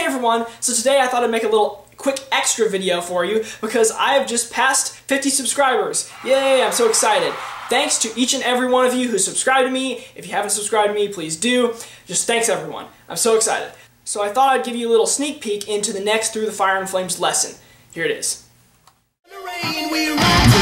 everyone, so today I thought I'd make a little quick extra video for you because I have just passed 50 subscribers. Yay, I'm so excited. Thanks to each and every one of you who subscribed to me. If you haven't subscribed to me, please do. Just thanks everyone. I'm so excited. So I thought I'd give you a little sneak peek into the next Through the Fire and Flames lesson. Here it is.